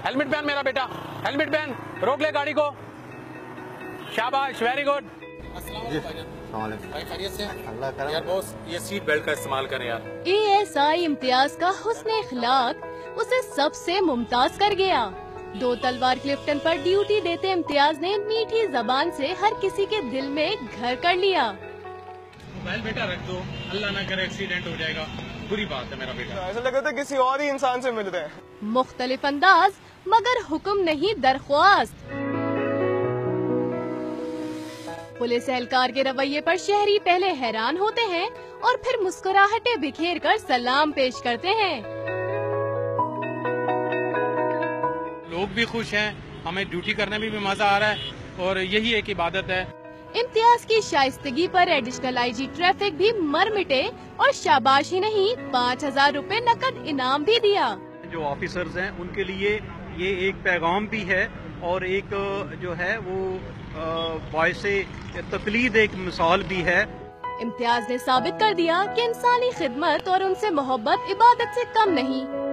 Helmet पहन मेरा बेटा, हेलमेट पहन, रोक ले गाड़ी को, शाबाश, वेरी गुड। यार बॉस, ये सीट बेल्ट का इस्तेमाल करें यार। ASI इम्तियाज का हुस्न इखलाक उसे सबसे मुमताज कर गया। 2 तलवार क्लिफ्टन पर ड्यूटी देते इम्तियाज ने मीठी जबान से हर किसी के दिल में घर कर लिया। मोबाइल बेटा रख दो, अल्लाह ना करे एक्सीडेंट हो जाएगा, बुरी बात है मेरा बेटा। ऐसा लगा था किसी और ही इंसान से मिल रहे हैं। मुख्तलिफ अंदाज मगर हुक्म नहीं दरख्वास्त। पुलिस एहलकार के रवैये पर शहरी पहले हैरान होते हैं और फिर मुस्कुराहटें बिखेर कर सलाम पेश करते हैं। लोग भी खुश हैं, हमें ड्यूटी करने में भी मजा आ रहा है और यही एक इबादत है। इम्तियाज की शाइस्तगी पर एडिशनल IG ट्रैफिक भी मर मिटे और शाबाश ही नहीं 5000 रुपए नकद इनाम भी दिया। जो ऑफिसर्स हैं उनके लिए ये एक पैगाम भी है और एक जो है वो बायसे तकलीद एक मिसाल भी है। इम्तियाज ने साबित कर दिया कि इंसानी खिदमत और उनसे मोहब्बत इबादत से कम नहीं।